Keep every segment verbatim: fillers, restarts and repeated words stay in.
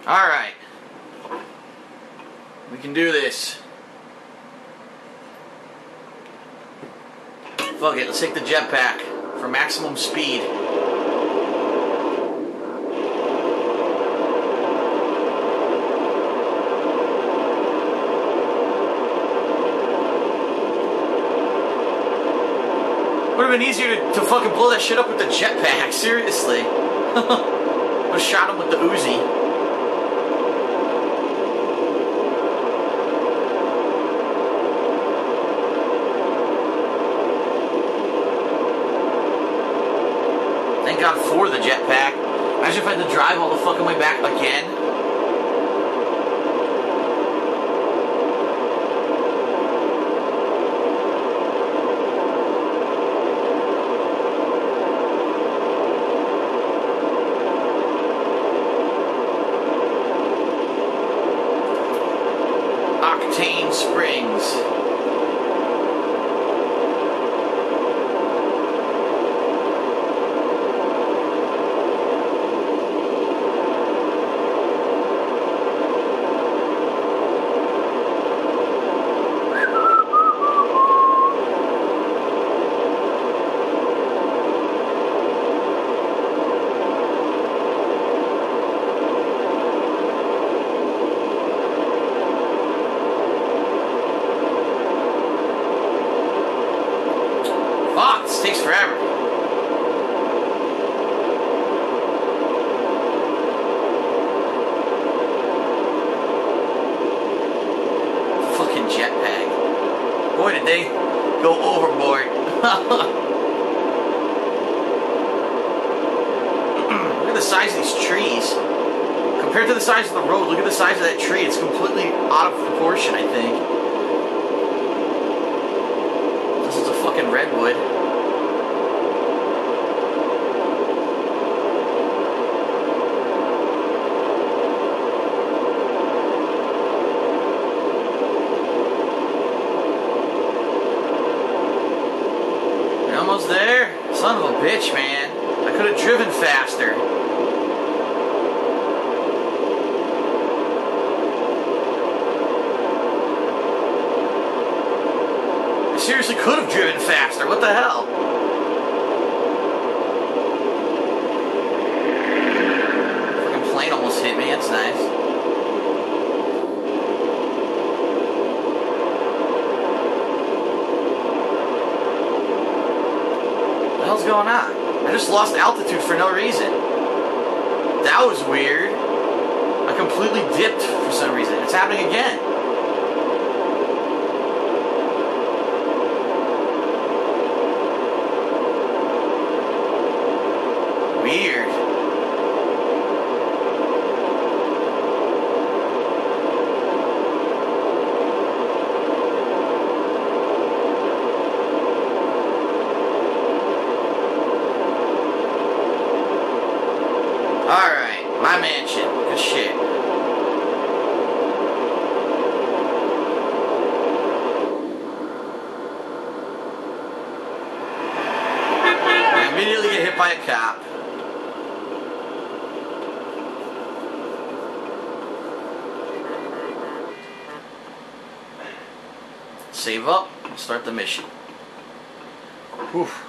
Alright. We can do this. Fuck it, let's take the jetpack for maximum speed. Would have been easier to, to fucking blow that shit up with the jetpack, seriously. Would have shot him with the Uzi. Thank God for the jetpack. Imagine if I had to drive all the fucking way back again. Octane Springs. Fuck, this takes forever. Fucking jetpack. Boy, did they go overboard. Look at the size of these trees. Compared to the size of the road, look at the size of that tree. It's completely out of proportion, I think. This is a fucking redwood. We're almost there. Son of a bitch, man. I could have driven faster. Seriously could have driven faster. What the hell? Fucking plane almost hit me. That's nice. What the hell's going on? I just lost altitude for no reason. That was weird. I completely dipped for some reason. It's happening again. Weird. Alright, my mansion. Good shit. I immediately get hit by a cop. Save up and start the mission. Oof.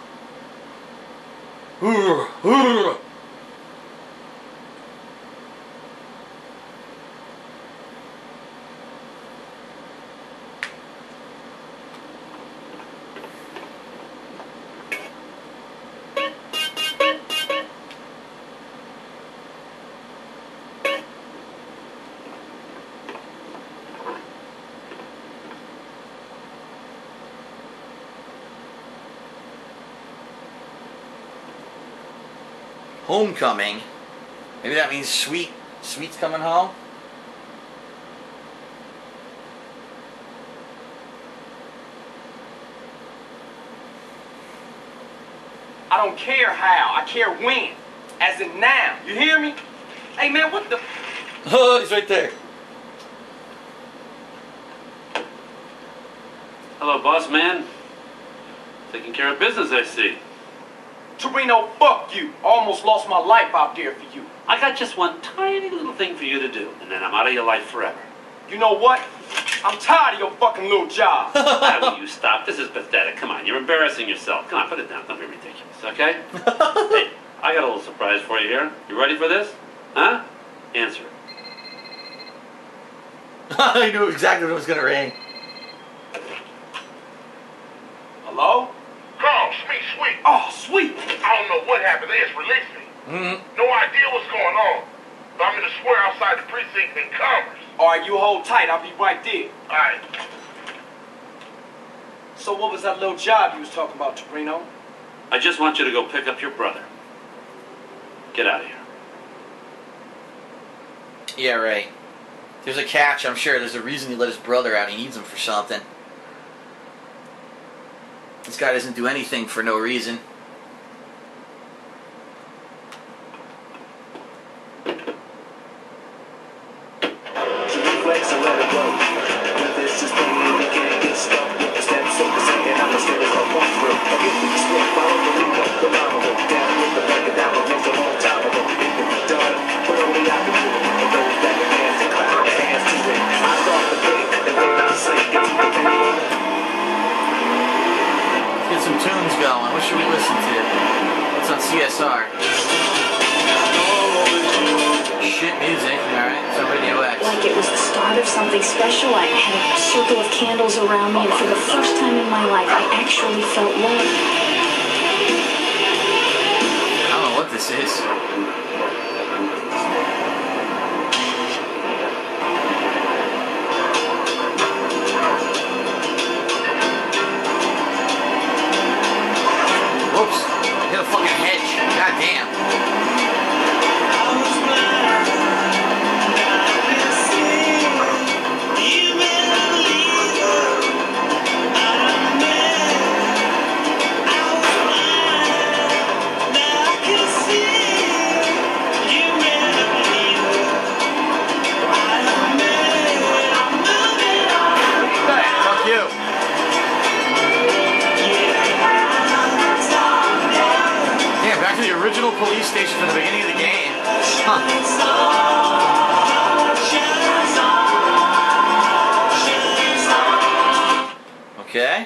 Ooh, ooh. Homecoming. Maybe that means Sweet. Sweet's coming home. I don't care how. I care when. As in now. You hear me? Hey man, what the? Oh, he's right there. Hello, boss man. Taking care of business, I see. Torino, fuck you. I almost lost my life out there for you. I got just one tiny little thing for you to do, and then I'm out of your life forever. You know what? I'm tired of your fucking little job. Why will you stop? This is pathetic. Come on, you're embarrassing yourself. Come on, put it down. Don't be ridiculous, okay? Hey, I got a little surprise for you here. You ready for this? Huh? Answer it. I knew exactly when it was gonna ring. Hello? Carl, sweet, sweet. Oh, sweet. I don't know what happened. They just released me. Mm-hmm. No idea what's going on. But I'm in the square outside the precinct in Commerce. All right, you hold tight. I'll be right there. All right. So what was that little job you was talking about, Torino? I just want you to go pick up your brother. Get out of here. Yeah, right. There's a catch, I'm sure. There's a reason he let his brother out. He needs him for something. This guy doesn't do anything for no reason. Some tunes going. What should we listen to? What's on C S R? Shit music, alright. It's on Radio X. Like it was the start of something special. I had a circle of candles around me, and for the first time in my life, I actually felt love. I don't know what this is. Whoops. Hit a fucking hedge. God damn. Fuck you. Yeah, back to the original police station from the beginning of the game. Huh. Okay.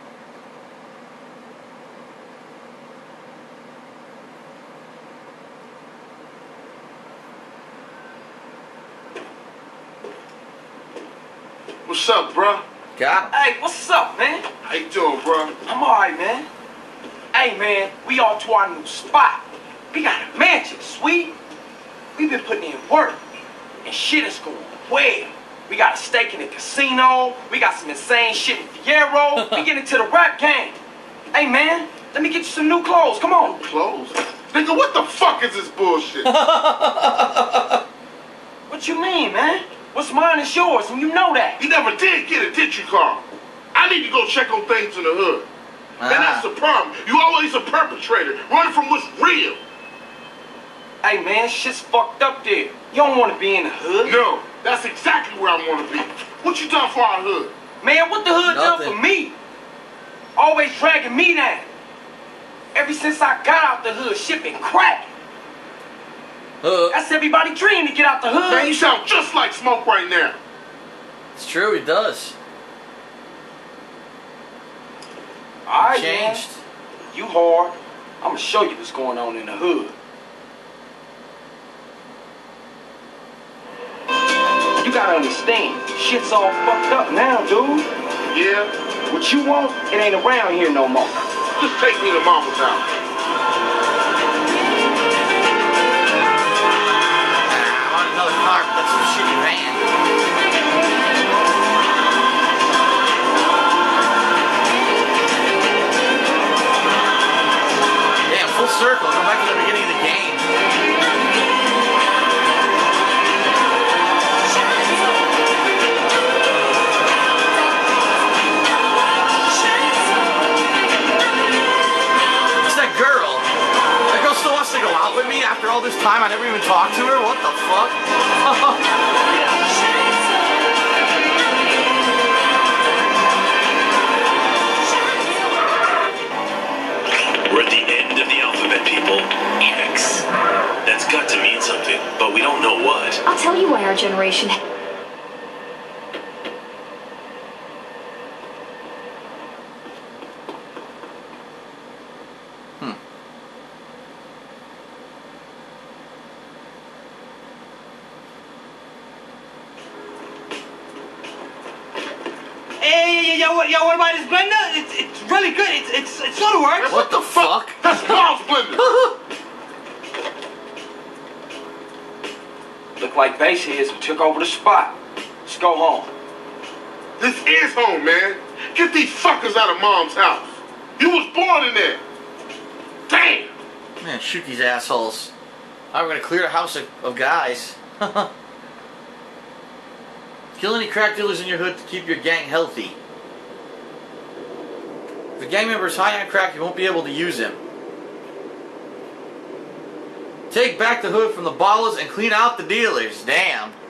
What's up, bruh? Got him. Hey, what's up, man? How you doing, bruh? I'm alright, man. Hey, man, we all to our new spot. We got a mansion, sweet. We've been putting in work, and shit is going well. We got a stake in the casino. We got some insane shit in Fierro. We get into the rap game. Hey, man, let me get you some new clothes. Come on. Clothes? Nigga, what the fuck is this bullshit? What you mean, man? What's mine is yours, and you know that. You never did get it, did you, Carl? I need to go check on things in the hood. Ah. And that's the problem. You always a perpetrator, running from what's real. Hey, man, shit's fucked up there. You don't want to be in the hood. No, that's exactly where I want to be. What you done for our hood? Man, what the hood done Nothing. for me? Always dragging me down. Ever since I got out the hood, shit been crack. Uh, That's everybody's dream to get out the hood. Man, you sound just like Smoke right now. it's true, he does. All right, man. Changed. You hard. I'm gonna show you what's going on in the hood. You gotta understand, shit's all fucked up now, dude. Yeah? What you want, it ain't around here no more. Just take me to Mama's house. Ah, I want another car, but that's a shitty van. Damn, full circle. Go back to the beginning of the game. What's that generation. Hmm. Hey, yeah, yeah, yeah, what, yeah, what about this blender? It's, it's really good. It's, it's, it sort of works. What the fuck? That's Mom's blender. Look like base heads who took over the spot. Let's go home. This is home, man. Get these fuckers out of Mom's house. You was born in there. Damn. Man, shoot these assholes. I'm gonna clear the house of, of guys. Kill any crack dealers in your hood to keep your gang healthy. If a gang member is high on crack, you won't be able to use him. Take back the hood from the ballers and clean out the dealers. Damn.